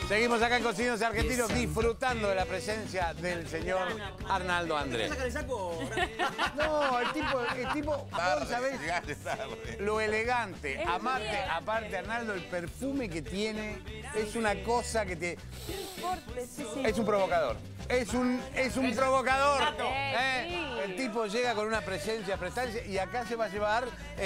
Seguimos acá en Cocineros Argentinos disfrutando de la presencia del señor Arnaldo Andrés. No, el tipo, vos sabés lo elegante. Aparte, Arnaldo, el perfume que tiene es una cosa que te... Es un provocador. Es un provocador. El tipo llega con una presencia, prestancia, y acá se va a llevar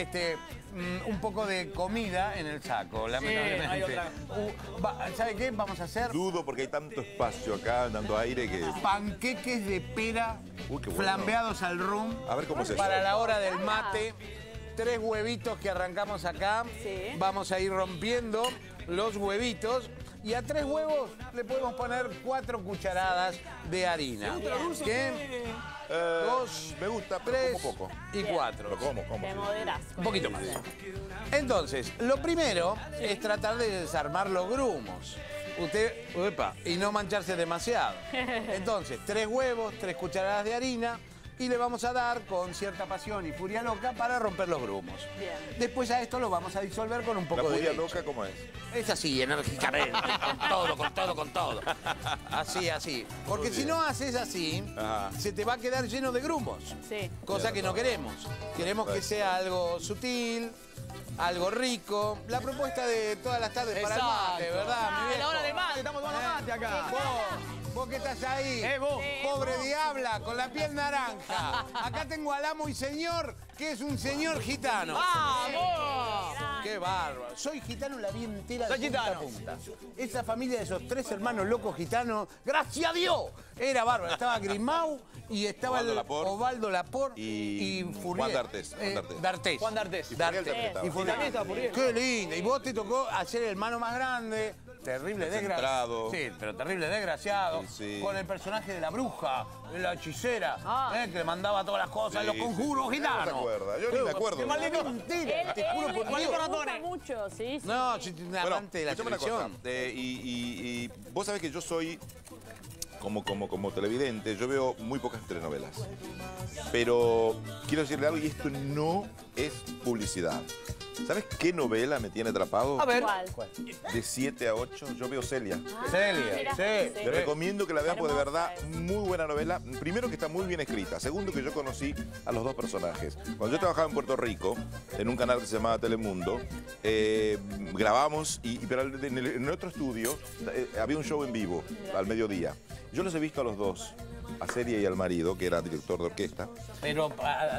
un poco de comida en el saco, lamentablemente. ¿Sabe qué vamos a hacer? Dudo porque hay tanto espacio acá, tanto aire que... Panqueques de pera flambeados al rum. A ver cómo es eso. Para la hora del mate. 3 huevitos que arrancamos acá. Sí. Vamos a ir rompiendo los huevitos. Y a 3 huevos le podemos poner 4 cucharadas de harina. ¿Qué? 2, me gusta, 3 como poco. Y 4. Lo como. Te moderás. Un poquito más. Entonces, lo primero es tratar de desarmar los grumos. Y no mancharse demasiado. Entonces, 3 huevos, 3 cucharadas de harina. Y le vamos a dar con cierta pasión y furia loca para romper los grumos. Bien. Después a esto lo vamos a disolver con un poco de leche. ¿La furia loca cómo es? Es así, enérgicamente, con todo. Así. Porque si no haces así, se te va a quedar lleno de grumos. Sí. Cosa que no queremos. Queremos que sea algo sutil, algo rico. La propuesta de todas las tardes para el mate, ¿verdad? La hora de mate, estamos tomando mate acá. Vos que estás ahí, pobre diabla, con la piel naranja. Acá tengo al amo y señor, que es un señor gitano. ¡Vamos! ¡Qué bárbaro! Soy gitano, la vi entera de punta a punta. Soy Esa familia de esos 3 hermanos locos gitanos, ¡gracias a Dios! Era bárbaro. Estaba Grimau y estaba Osvaldo Laporte y Juan D'Artés. Juan D'Artés. Y Furiel. ¡Qué lindo! Y vos te tocó hacer el hermano más grande. Terrible desgraciado. Sí, pero terrible desgraciado. Sí. Con el personaje de la bruja, la hechicera, que le mandaba todas las cosas, los conjuros gitanos. No se acuerda, yo ni me acuerdo. Qué maldita mentira, te juro por Dios. Me gusta mucho, sí. No, yo soy un amante de la televisión. Y vos sabés que yo soy... Como televidente, yo veo muy pocas telenovelas. Pero quiero decirle algo, y esto no es publicidad. ¿Sabes qué novela me tiene atrapado? A ver. ¿Cuál? De 7 a 8, yo veo Celia. Celia, sí. Les recomiendo que la vean porque de verdad, muy buena novela. Primero que está muy bien escrita. Segundo que yo conocí a los 2 personajes. Cuando yo trabajaba en Puerto Rico, en un canal que se llamaba Telemundo, grabamos, pero en otro estudio había un show en vivo al mediodía. Yo los he visto a los 2. A Celia y al marido, que era director de orquesta. Pero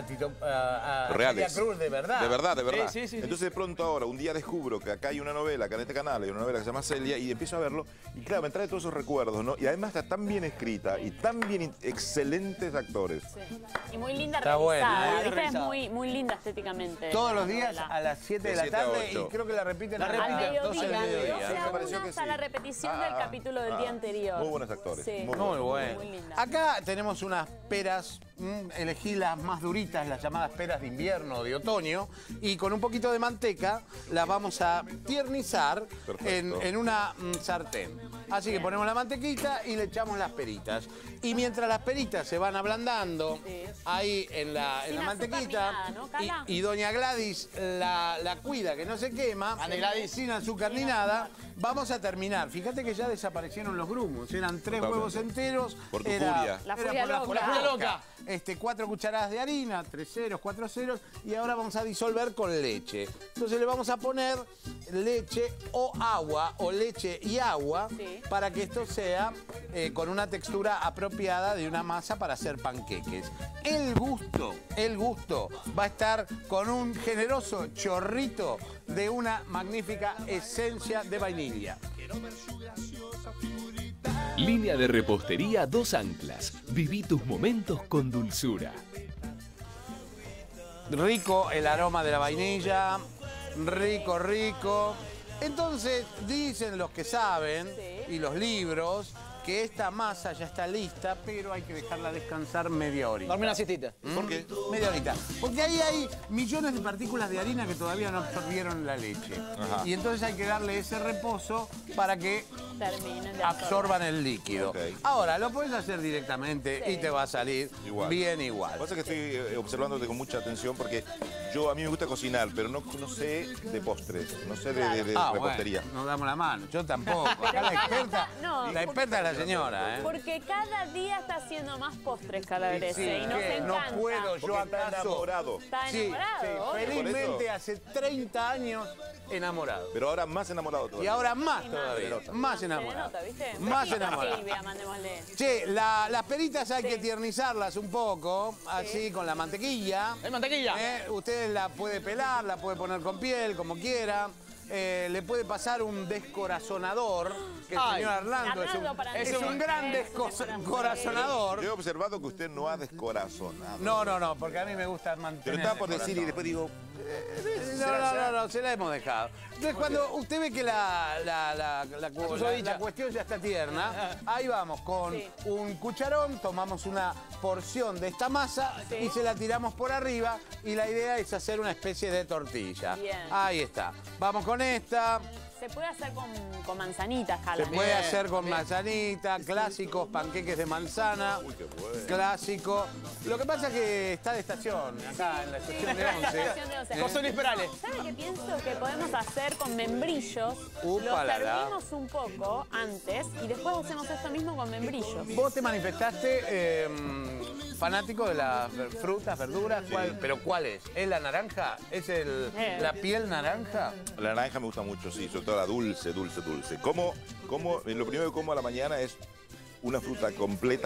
a reales. Cruz, de verdad. De verdad. Sí. Entonces de pronto ahora, un día descubro que acá hay una novela, acá en este canal hay una novela que se llama Celia, y empiezo a verlo, y claro, me trae todos esos recuerdos, ¿no? Y además está tan bien escrita y tan bien, excelentes actores. Sí. Y muy linda Está realizada. bueno. Es muy linda estéticamente. Todos los días a las 7 de la 7 a tarde, 8. y creo que la repiten al mediodía. 12 del mediodía. Me pareció que Hasta sí. la repetición del capítulo del día anterior. Muy buenos actores. Sí. Muy bueno. Muy linda. Acá tenemos unas peras, elegí las más duritas, las llamadas peras de invierno o de otoño, y con un poquito de manteca las vamos a tiernizar en una sartén. Así que ponemos la mantequita y le echamos las peritas. Y mientras las peritas se van ablandando ahí en la mantequita, ¿no, y doña Gladys la cuida que no se quema, sin azúcar ni nada, vamos a terminar. Fíjate que ya desaparecieron los grumos, eran 3 huevos enteros. Por tu furia. La furia loca. 4 cucharadas de harina, 3 ceros, 4 ceros, y ahora vamos a disolver con leche. Entonces le vamos a poner leche o agua, o leche y agua, para que esto sea con una textura apropiada de una masa para hacer panqueques. El gusto va a estar con un generoso chorrito de una magnífica esencia de vainilla. Línea de repostería Dos Anclas. Viví tus momentos con dulzura. Rico el aroma de la vainilla, rico. Entonces dicen los que saben y los libros que esta masa ya está lista, pero hay que dejarla descansar media horita. Dormir una siestita. ¿Por qué? Media horita. Porque ahí hay millones de partículas de harina que todavía no absorbieron la leche. Ajá. Y entonces hay que darle ese reposo para que Terminen de absorban el líquido. Ok. Ahora, lo puedes hacer directamente y te va a salir bien igual. Pasa que estoy observándote con mucha atención porque a mí me gusta cocinar, pero no sé de postres, no sé de repostería. Bueno, nos damos la mano. Yo tampoco. Acá la experta, No. la experta es la señora, ¿eh? Porque cada día está haciendo más postres Calabrese Sí, y nos ¿qué? encanta. No puedo yo Porque está acaso. enamorado. Está Sí, enamorado. sí, obvio. felizmente hace 30 años enamorado. Pero ahora más enamorado Y todavía. ahora más Sí, todavía. más. Más Se le enamorado. nota, ¿viste? Más Besito a enamorado. Silvia, mandémosle. Che, las peritas hay que tiernizarlas un poco, así con la mantequilla. ¿Hay mantequilla? Usted la puede pelar, la puede poner con piel, como quiera. Le puede pasar un descorazonador, que el señor Arnaldo Arnaldo para es mí un gran descorazonador. Yo he observado que usted no ha descorazonado. No, porque a mí me gusta mantener. Pero estaba por el decir y corazón. después digo... No, se la hemos dejado. Entonces, cuando usted ve que la cuestión ya está tierna, ahí vamos, con un cucharón, tomamos una porción de esta masa y se la tiramos por arriba y la idea es hacer una especie de tortilla. Bien. Ahí está. Vamos con esta. Se puede hacer con manzanitas, Se Jala. puede hacer con manzanita, clásicos, panqueques de manzana, clásico. Lo que pasa es que está de estación, acá en la estación de 11. José Luis Perales. ¿Sabe qué pienso que podemos hacer con membrillos? Upa, Los la. servimos un poco antes y después hacemos esto mismo con membrillos. Vos te manifestaste fanático de las frutas, verduras, ¿pero cuál es? ¿Es la naranja? ¿Es la piel naranja? La naranja me gusta mucho, sí, sobre todo la dulce. Lo primero que como a la mañana es una fruta completa,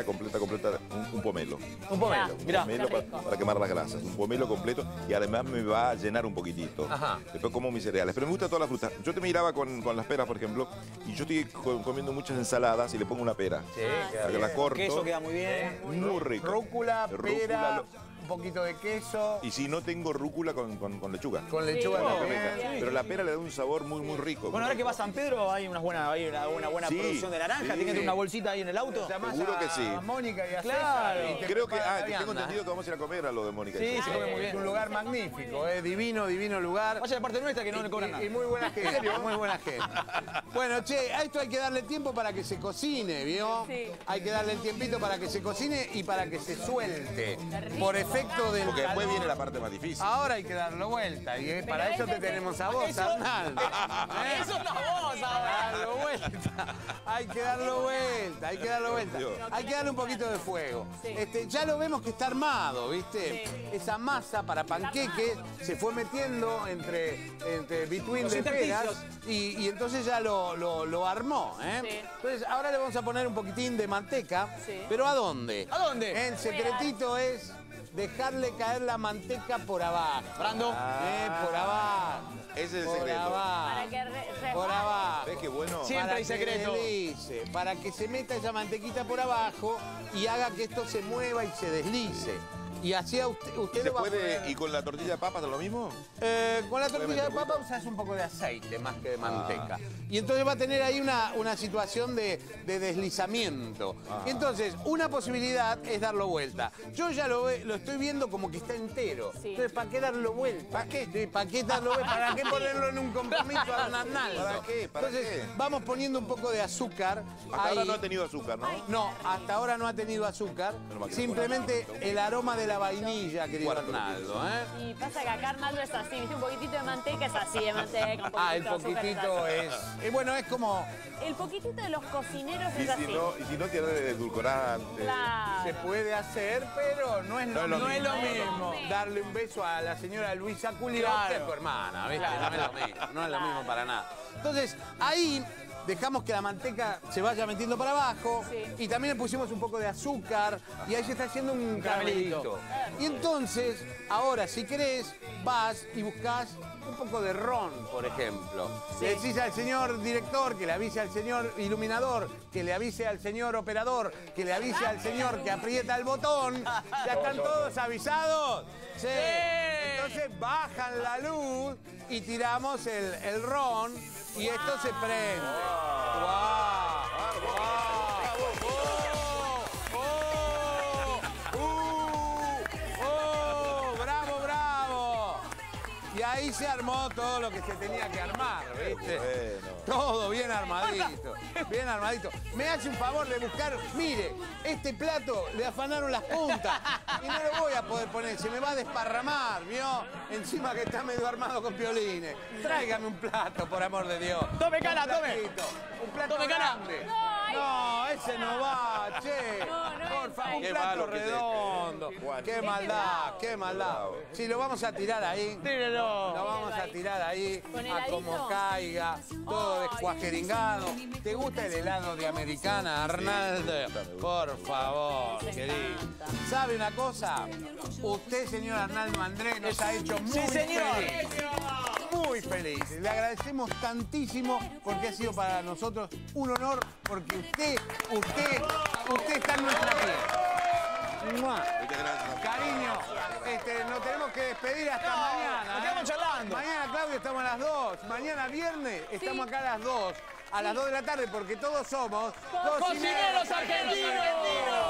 un pomelo. Un pomelo. Mirá. Un pomelo Qué rico. para quemar las grasas, un pomelo completo y además me va a llenar un poquitito. Ajá. Después como mis cereales, pero me gusta toda la fruta. Yo te miraba con las peras, por ejemplo, y yo estoy comiendo muchas ensaladas y le pongo una pera. Sí, Para que la corto. Queso queda muy bien. Muy rico. Rúcula, pera, lo- un poquito de queso, Y si no tengo rúcula con lechuga. con lechuga Sí. también. Pero la pera le da un sabor muy rico. Bueno, ahora que va a San Pedro hay una buena Sí, producción de naranja. sí. Tiene que tener una bolsita ahí en el auto. Llamás Seguro que sí. a Mónica y a Claro. César y te Creo que, preparan la que tengo vianda. entendido que vamos a ir a comer a lo de Mónica. Sí, se come muy Es bien. un lugar magnífico, divino lugar. Vaya de parte nuestra que no le cobran nada. Y muy buena gente, muy buena gente. Bueno, che, a esto hay que darle tiempo para que se cocine, ¿vio? Sí. Hay que darle el tiempito para que se cocine y para que se suelte. Por efecto del Porque después calor. viene la parte más difícil. Ahora hay que darlo vuelta y para eso te tenemos a vos, Arnaldo. ¿Eh? Eso no vos ahora. Darlo vuelta. Hay que darlo vuelta, hay que darlo vuelta. Hay que darle un poquito de fuego. Ya lo vemos que está armado, ¿viste? Esa masa para panqueques se fue metiendo entre between Los de peras intersticios. y entonces ya lo armó, ¿eh? Sí. Entonces ahora le vamos a poner un poquitín de manteca. Sí. ¿Pero a dónde? ¿A dónde? El secretito es dejarle caer la manteca por abajo. Brando. Por abajo. Ese es el Por secreto. abajo. Para que Por abajo. ¿Ves qué bueno? Sí. Siempre Para hay que secreto. deslice, para que se meta esa mantequita por abajo y haga que esto se mueva y se deslice. Y así usted ¿Se lo va a puede, poder... y con la tortilla de papas lo mismo? Con la tortilla de papa usas un poco de aceite más que de manteca. Y entonces va a tener ahí una situación de deslizamiento. Entonces, una posibilidad es darlo vuelta. Yo ya lo estoy viendo como que está entero. Sí. Entonces, ¿para qué darlo vuelta? ¿Para qué? Sí, ¿para qué darlo vuelta? ¿Para qué ponerlo en un compromiso a Arnaldo? ¿Para qué? ¿Para Entonces, qué? vamos poniendo un poco de azúcar. Hasta ahora ahí. no ha tenido azúcar, ¿no? No, hasta ahora no ha tenido azúcar. mal que Simplemente el aroma de la vainilla, querido Arnaldo. ¿eh? Y pasa que acá Arnaldo es así, ¿viste? Un poquitito de manteca es así de manteca, un poquitito El de azúcar poquitito así. es... bueno, es como... El poquitito de los cocineros Y es así. si no tiene edulcorante. Claro. Se puede hacer, pero no es lo, No es lo mismo. Darle un beso a la señora Luisa Culio, que a tu hermana, ¿viste? No es lo mismo, no es lo mismo para nada. Entonces, ahí dejamos que la manteca se vaya metiendo para abajo y también le pusimos un poco de azúcar y ahí se está haciendo un caramelito. Y entonces, ahora, si querés, vas y buscas un poco de ron, por ejemplo. Le decís al señor director, que le avise al señor iluminador, que le avise al señor operador, que le avise al señor que aprieta el botón. ¿Ya están todos avisados? Sí. Entonces bajan la luz y tiramos el ron y esto se prende. ¡Guau! ¡Guau! ahí se armó todo lo que se tenía que armar, ¿viste? Bueno. Todo bien armadito, bien armadito. Me hace un favor de buscar, mire, este plato le afanaron las puntas y no lo voy a poder poner, se me va a desparramar, ¿vio? Encima que está medio armado con piolines. Tráigame un plato, por amor de Dios. Tome, Cana, tome. Un plato Tome, Cana. grande. No, ese no va, che. Por favor, un Qué plato malo que te- redondo. Qué maldad, qué maldad. Si lo vamos a tirar ahí. Tírelo. Lo vamos a tirar ahí Con a heladito. como caiga, todo descuajeringado. ¿Te gusta el helado de Americana, Arnaldo? Por favor, querido. ¿Sabe una cosa? Usted, señor Arnaldo Andrés, nos ha hecho muy señor. feliz. Muy feliz. Le agradecemos tantísimo porque ha sido para nosotros un honor porque usted está en nuestra piel. ¡Mua! Muchas gracias. Cariño, nos tenemos que despedir hasta mañana. nos quedamos charlando. Mañana, Claudio, estamos a las 2. Mañana, viernes, estamos acá a las 2. A las 2 de la tarde, porque todos somos... ¡Cocineros argentinos!